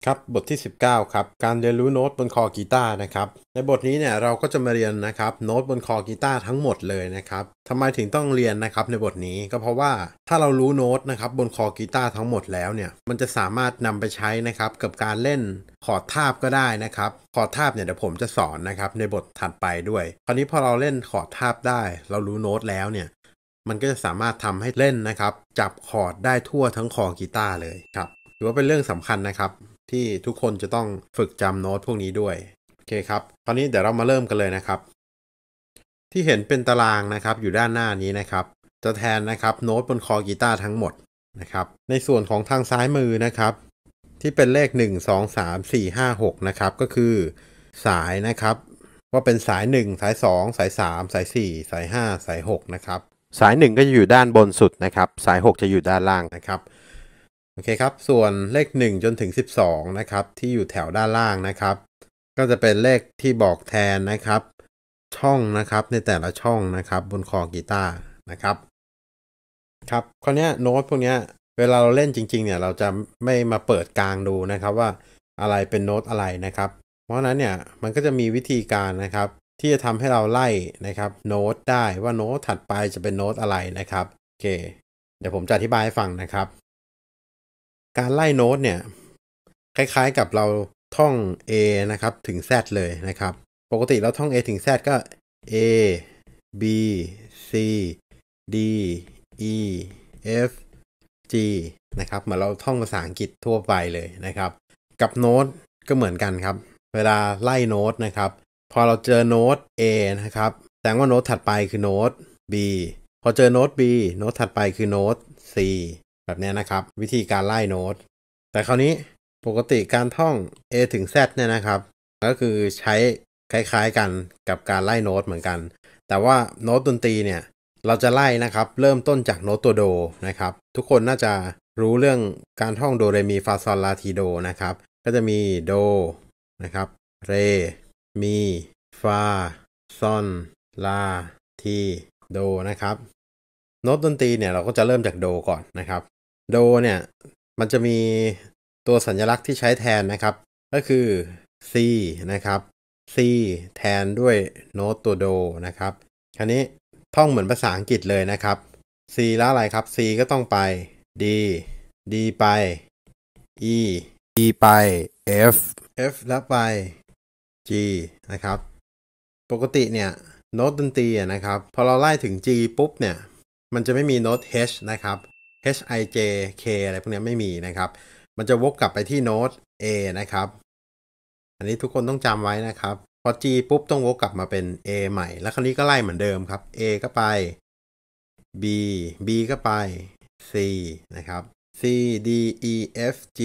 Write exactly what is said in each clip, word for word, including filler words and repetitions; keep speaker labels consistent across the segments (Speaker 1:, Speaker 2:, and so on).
Speaker 1: ครับบทที่สิบเก้าครับการเรียนรู้โน้ตบนคอกีตาร์นะครับในบทนี้เนี่ยเราก็จะมาเรียนนะครับโน้ตบนคอกีตาร์ทั้งหมดเลยนะครับทำไมถึงต้องเรียนนะครับในบทนี้ก็เพราะว่าถ้าเรารู้โน้ตนะครับบนคอกีตาร์ทั้งหมดแล้วเนี่ยมันจะสามารถนำไปใช้นะครับกับการเล่นคอร์ดทาบก็ได้นะครับคอร์ดทาบเนี่ยเดี๋ยวผมจะสอนนะครับในบทถัดไปด้วยคราวนี้พอเราเล่นคอร์ดทาบได้เรารู้โน้ตแล้วเนี่ยมันก็จะสามารถทำให้เล่นนะครับจับคอร์ดได้ทั่วทั้งคอกีตาร์เลยครับถือว่าเป็นเรื่องสำคัญนะครับที่ทุกคนจะต้องฝึกจำโน้ตพวกนี้ด้วยโอเคครับตอนนี้เดี๋ยวเรามาเริ่มกันเลยนะครับที่เห็นเป็นตารางนะครับอยู่ด้านหน้านี้นะครับจะแทนนะครับโน้ตบนคอกีตาร์ทั้งหมดนะครับในส่วนของทางซ้ายมือนะครับที่เป็นเลขหนึ่ง สอง สาม สี่ ห้า หกนะครับก็คือสายนะครับว่าเป็นสายหนึ่งสายสองสายสามสายสี่สายห้าสายหกนะครับสายหนึ่งก็จะอยู่ด้านบนสุดนะครับสายหกจะอยู่ด้านล่างนะครับโอเคครับส่วนเลขหนึ่งจนถึงสิบสองนะครับที่อยู่แถวด้านล่างนะครับก็จะเป็นเลขที่บอกแทนนะครับช่องนะครับในแต่ละช่องนะครับบนคอกีตาร์นะครับครับคราวนี้โน้ตพวกนี้เวลาเราเล่นจริงๆเนี่ยเราจะไม่มาเปิดกลางดูนะครับว่าอะไรเป็นโน้ตอะไรนะครับเพราะฉะนั้นเนี่ยมันก็จะมีวิธีการนะครับที่จะทำให้เราไล่นะครับโน้ตได้ว่าโน้ตถัดไปจะเป็นโน้ตอะไรนะครับโอเคเดี๋ยวผมจะอธิบายให้ฟังนะครับการไล่โน้ตเนี่ยคล้ายๆกับเราท่อง A นะครับถึง Z เลยนะครับปกติเราท่อง A ถึง Z ก็ A B C D E F G นะครับเหมือนเราท่องภาษาอังกฤษทั่วไปเลยนะครับกับโน้ตก็เหมือนกันครับเวลาไล่โน้ตนะครับพอเราเจอโน้ต A นะครับแสดงว่าโน้ตถัดไปคือโน้ต B พอเจอโน้ต B โน้ตถัดไปคือโน้ต C แบบนี้นะครับวิธีการไล่โน้ตแต่คราวนี้ปกติการท่อง A ถึง Z เนี่ยนะครับก็คือใช้คล้ายๆกันกับการไล่โน้ตเหมือนกันแต่ว่าโน้ตดนตรีเนี่ยเราจะไล่นะครับเริ่มต้นจากโน้ตตัวโดนะครับทุกคนน่าจะรู้เรื่องการท่องโดเรมีฟาซอลลาทีโดนะครับก็จะมีโดนะครับเรมีฟาซอนลาทีโดนะครับโน้ตดนตรีเนี่ยเราก็จะเริ่มจากโดก่อนนะครับโดเนี่ยมันจะมีตัวสัญลักษณ์ที่ใช้แทนนะครับก็คือ C นะครับ C แทนด้วยโน้ตตัวโดนะครับคราวนี้ท่องเหมือนภาษาอังกฤษเลยนะครับ C แล้วอะไรครับ C ก็ต้องไป D D ไป E E ไป F F แล้วไป G นะครับปกติเนี่ยโน้ตดนตรีนะครับพอเราไล่ถึง G ปุ๊บเนี่ยมันจะไม่มีโน้ต H นะครับ H I J K อะไรพวกนี้ไม่มีนะครับมันจะวกกลับไปที่โน้ต A นะครับอันนี้ทุกคนต้องจำไว้นะครับพอ G ปุ๊บต้องวกกลับมาเป็น A ใหม่แล้วคราวนี้ก็ไล่เหมือนเดิมครับ A ก็ไป B B ก็ไป C นะครับ C D E F G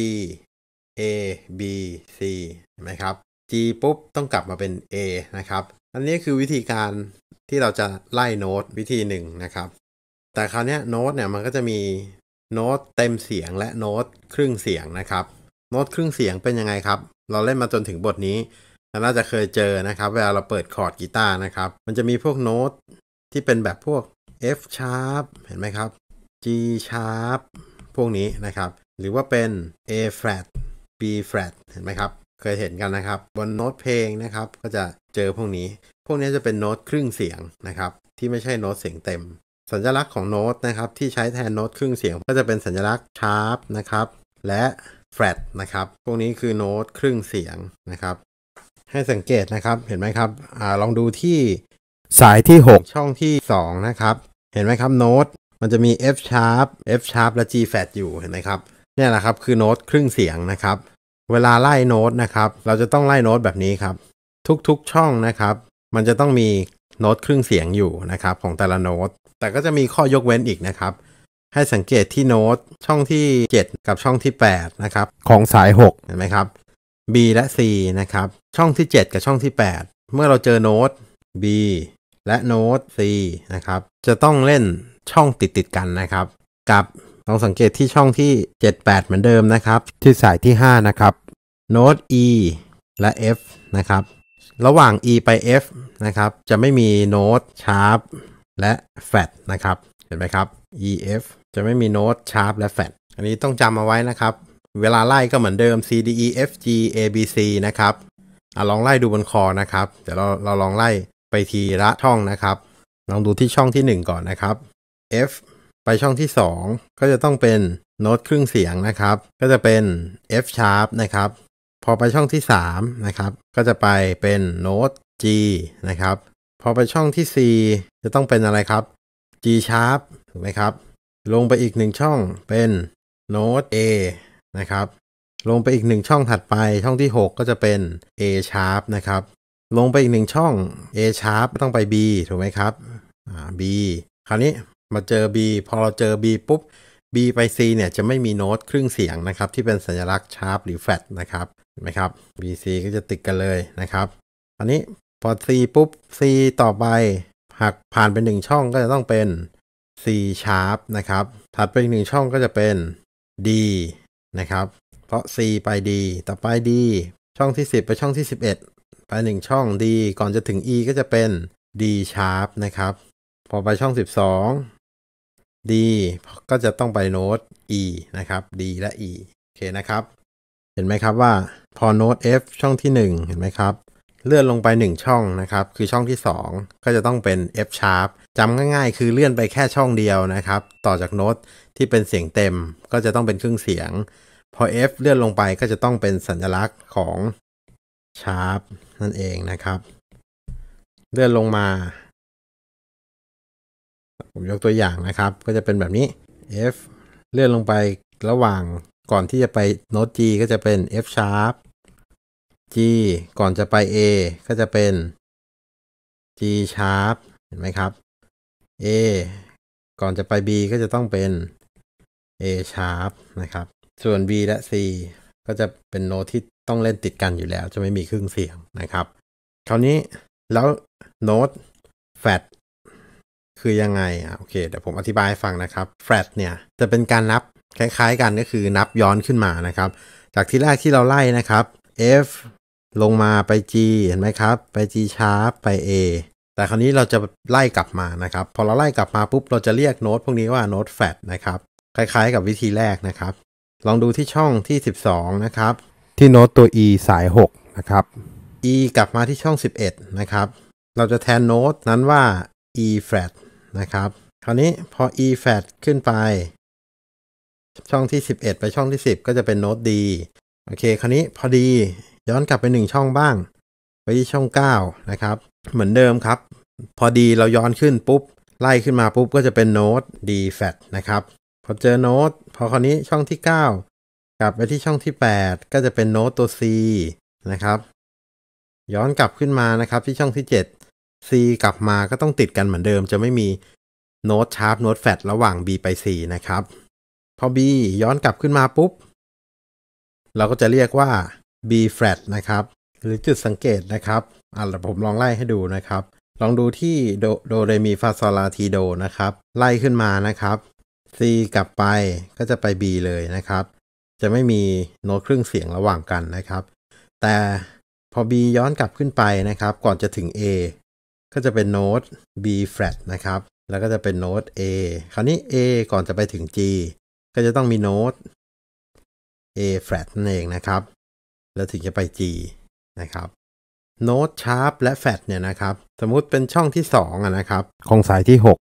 Speaker 1: A B C เห็นไหมครับ G ปุ๊บต้องกลับมาเป็น A นะครับอันนี้คือวิธีการที่เราจะไล่โน้ตวิธีหนึ่งนะครับแต่คราวนี้โน้ตเนี่ยมันก็จะมีโน้ตเต็มเสียงและโน้ตครึ่งเสียงนะครับโน้ตครึ่งเสียงเป็นยังไงครับเราเล่นมาจนถึงบทนี้เราน่าจะเคยเจอนะครับเวลาเราเปิดคอร์ดกีตาร์นะครับมันจะมีพวกโน้ตที่เป็นแบบพวก F sharp เห็นไหมครับ G sharp พวกนี้นะครับหรือว่าเป็น A flat B flat เห็นไหมครับเคยเห็นกันนะครับบนโน้ตเพลงนะครับก็จะเจอพวกนี้พวกนี้จะเป็นโน้ตครึ่งเสียงนะครับที่ไม่ใช่โน้ตเสียงเต็มสัญลักษณ์ของโน้ตนะครับที่ใช้แทนโน้ตครึ่งเสียงก็จะเป็นสัญลักษณ์ sharp นะครับและ flat นะครับพวกนี้คือโน้ตครึ่งเสียงนะครับให้สังเกตนะครับเห็นไหมครับอ่าลองดูที่สายที่หกช่องที่สองนะครับเห็นไหมครับโน้ตมันจะมี F sharp F sharp และ G flat อยู่เห็นไหมครับเนี่ยแหละครับคือโน้ตครึ่งเสียงนะครับเวลาไล่โน้ตนะครับเราจะต้องไล่โน้ตแบบนี้ครับทุกๆช่องนะครับมันจะต้องมีโน้ตครึ่งเสียงอยู่นะครับของแต่ละโน้ตแต่ก็จะมีข้อยกเว้นอีกนะครับให้สังเกตที่โน้ตช่องที่เจ็ดกับช่องที่แปดนะครับของสายหกเห็นไหมครับ B และ C นะครับช่องที่เจ็ดกับช่องที่แปดเมื่อเราเจอโน้ต B และโน้ต C นะครับจะต้องเล่นช่องติดติดกันนะครับกับลองสังเกตที่ช่องที่เจ็ด แปดเหมือนเดิมนะครับที่สายที่ห้านะครับโน้ต E และ F นะครับระหว่าง E ไป F นะครับจะไม่มีโน้ต sharp และ flat นะครับเห็นไหมครับ E F จะไม่มีโน้ต sharp และ flat อันนี้ต้องจำเอาไว้นะครับเวลาไล่ก็เหมือนเดิม C D E F G A B C นะครับอ่ะลองไล่ดูบนคอนะครับเดี๋ยวเราเราลองไล่ไปทีละช่องนะครับลองดูที่ช่องที่หนึ่งก่อนนะครับ F ไปช่องที่สองก็จะต้องเป็นโน้ตครึ่งเสียงนะครับก็จะเป็น F sharp นะครับพอไปช่องที่สามนะครับก็จะไปเป็นโน้ต G นะครับพอไปช่องที่ C จะต้องเป็นอะไรครับ G sharp ถูกไหมครับลงไปอีกหนึ่งช่องเป็นโน้ต A นะครับลงไปอีกหนึ่งช่องถัดไปช่องที่หกก็จะเป็น A sharp นะครับลงไปอีกหนึ่งช่อง A sharp ต้องไป B ถูกไหมครับอ่า B คราวนี้มาเจอ B พอเราเจอ B ปุ๊บ B ไป C เนี่ยจะไม่มีโน้ตครึ่งเสียงนะครับที่เป็นสัญลักษณ์ sharp หรือ flat นะครับเห็นไหมครับ B C ก็จะติดกันเลยนะครับอันนี้พอ C ปุ๊บ C ต่อไปหากผ่านไปหนึ่งช่องก็จะต้องเป็น C sharp นะครับถัดไปอีกหนึ่งช่องก็จะเป็น D นะครับเพราะ C ไป D ต่อไป D ช่องที่สิบไปช่องที่สิบเอ็ดไปหนึ่งช่อง D ก่อนจะถึง E ก็จะเป็น D sharp นะครับพอไปช่องสิบสอง D ก็จะต้องไปโน้ต E นะครับ D และ E โอเคนะครับเห็นไหมครับว่าพอโน้ต F ช่องที่หนึ่งเห็นไหมครับเลื่อนลงไปหนึ่งช่องนะครับคือช่องที่สองก็จะต้องเป็น F sharp จำง่ายๆคือเลื่อนไปแค่ช่องเดียวนะครับต่อจากโน้ตที่เป็นเสียงเต็มก็จะต้องเป็นครึ่งเสียงพอ F เลื่อนลงไปก็จะต้องเป็นสัญลักษณ์ของ sharp นั่นเองนะครับเลื่อนลงมาผมยกตัวอย่างนะครับก็จะเป็นแบบนี้ F เลื่อนลงไประหว่างก่อนที่จะไปโน้ต G ก็จะเป็น F sharp G ก่อนจะไป A ก็จะเป็น G sharp เห็นไหมครับ A ก่อนจะไป B ก็จะต้องเป็น A sharp นะครับส่วน B และ C ก็จะเป็นโน้ตที่ต้องเล่นติดกันอยู่แล้วจะไม่มีครึ่งเสียงนะครับคราวนี้แล้วโน้ต flat คือยังไงอ่ะโอเคเดี๋ยวผมอธิบายให้ฟังนะครับ flat เนี่ยจะเป็นการนับคล้ายๆกันก็คือนับย้อนขึ้นมานะครับจากที่แรกที่เราไล่นะครับ F ลงมาไป G เห็นไหมครับไป G sharp ไป A แต่คราวนี้เราจะไล่กลับมานะครับพอเราไล่กลับมาปุ๊บเราจะเรียกโน้ตพวกนี้ว่าโน้ต flat นะครับคล้ายๆกับวิธีแรกนะครับลองดูที่ช่องที่สิบสองนะครับที่โน้ตตัว E สายหกนะครับ E กลับมาที่ช่องสิบเอ็ดนะครับเราจะแทนโน้ตนั้นว่า E flat นะครับคราวนี้พอ E flat ขึ้นไปช่องที่สิบเอ็ดไปช่องที่สิบก็จะเป็นโน้ต D โอเคคราวนี้พอดีย้อนกลับไปหนึ่งช่องบ้างไปที่ช่องเก้านะครับเหมือนเดิมครับพอดีเราย้อนขึ้นปุ๊บไล่ขึ้นมาปุ๊บก็จะเป็นโน้ต D flat นะครับพอเจอโน้ตพอคราวนี้ช่องที่เก้ากลับไปที่ช่องที่แปดก็จะเป็นโน้ตตัว C นะครับย้อนกลับขึ้นมานะครับที่ช่องที่เจ็ด C กลับมาก็ต้องติดกันเหมือนเดิมจะไม่มีโน้ตชาร์ปโน้ตแฟลตระหว่าง B ไป C นะครับพอ B ย้อนกลับขึ้นมาปุ๊บเราก็จะเรียกว่า B flat นะครับหรือจุดสังเกตนะครับอ่ะผมลองไล่ให้ดูนะครับลองดูที่โดโดเรมีฟาซอลาทีโดนะครับไล่ขึ้นมานะครับ C กลับไปก็จะไป B เลยนะครับจะไม่มีโน้ตครึ่งเสียงระหว่างกันนะครับแต่พอ B ย้อนกลับขึ้นไปนะครับก่อนจะถึง A ก็จะเป็นโน้ต B flat นะครับแล้วก็จะเป็นโน้ต A คราวนี้ A ก่อนจะไปถึง G ก็จะต้องมีโน้ต A flat นั่นเองนะครับแล้วถึงจะไป G นะครับโน้ต sharp และ flat เนี่ยนะครับสมมุติเป็นช่องที่สองอ่ะนะครับของสายที่หก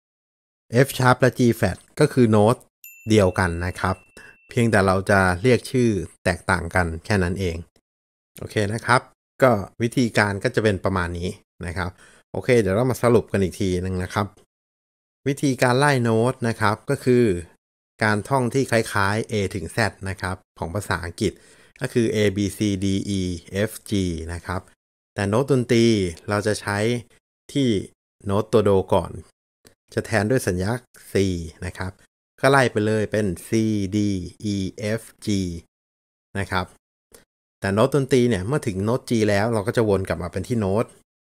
Speaker 1: F sharp และ G flat ก็คือโน้ตเดียวกันนะครับเพียงแต่เราจะเรียกชื่อแตกต่างกันแค่นั้นเองโอเคนะครับก็วิธีการก็จะเป็นประมาณนี้นะครับโอเคเดี๋ยวเรามาสรุปกันอีกทีนึงนะครับวิธีการไล่โน้ตนะครับก็คือการท่องที่คล้ายๆ A ถึง Z นะครับของภาษาอังกฤษก็คือ A B C D E F G นะครับแต่โน้ตดนตรีเราจะใช้ที่โน้ตตัวโดก่อนจะแทนด้วยสัญลักษณ์ C นะครับก็ไล่ไปเลยเป็น C D E F G นะครับแต่โน้ตดนตรีเนี่ยเมื่อถึงโน้ต G แล้วเราก็จะวนกลับมาเป็นที่โน้ต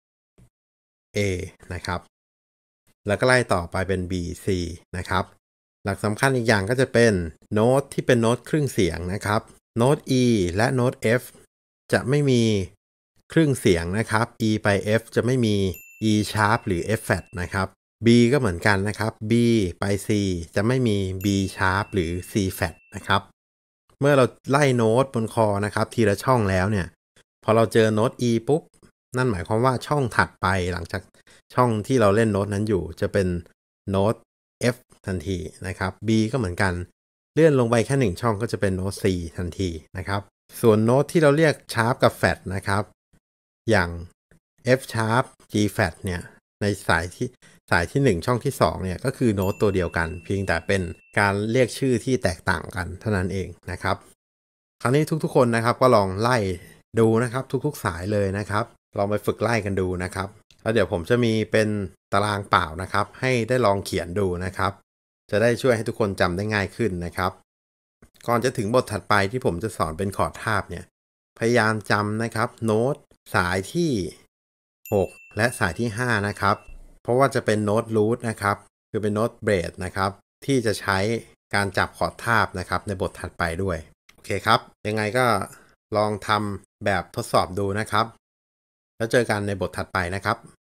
Speaker 1: A นะครับแล้วก็ไล่ต่อไปเป็น B C นะครับหลักสำคัญอีกอย่างก็จะเป็นโน้ตที่เป็นโน้ตครึ่งเสียงนะครับโน้ต E และโน้ต F จะไม่มีครึ่งเสียงนะครับ E ไป F จะไม่มี E sharp หรือ F flat นะครับ B ก็เหมือนกันนะครับ B ไป C จะไม่มี B sharp หรือ C flat นะครับเมื่อเราไล่โน้ตบนคอนะครับทีละช่องแล้วเนี่ยพอเราเจอโน้ต E ปุ๊บนั่นหมายความว่าช่องถัดไปหลังจากช่องที่เราเล่นโน้ตนั้นอยู่จะเป็นโน้ต F ทันทีนะครับ B ก็เหมือนกันเลื่อนลงไปแค่หนึ่งช่องก็จะเป็นโน้ต C ทันทีนะครับส่วนโน้ตที่เราเรียกชาร์ปกับแฟตนะครับอย่าง F sharp G flat เนี่ยในสายที่สายที่หนึ่งช่องที่สองเนี่ยก็คือโน้ตตัวเดียวกันเพียงแต่เป็นการเรียกชื่อที่แตกต่างกันเท่านั้นเองนะครับคราวนี้ทุกๆคนนะครับก็ลองไล่ดูนะครับทุกๆสายเลยนะครับลองไปฝึกไล่กันดูนะครับแล้วเดี๋ยวผมจะมีเป็นตารางเปล่านะครับให้ได้ลองเขียนดูนะครับจะได้ช่วยให้ทุกคนจำได้ง่ายขึ้นนะครับก่อนจะถึงบทถัดไปที่ผมจะสอนเป็นคอร์ดทาบเนี่ยพยายามจำนะครับโน้ตสายที่หกและสายที่ห้านะครับเพราะว่าจะเป็นโน้ตรูทนะครับคือเป็นโน้ตเบสนะครับที่จะใช้การจับคอร์ดทาบนะครับในบทถัดไปด้วยโอเคครับยังไงก็ลองทำแบบทดสอบดูนะครับแล้วเจอกันในบทถัดไปนะครับ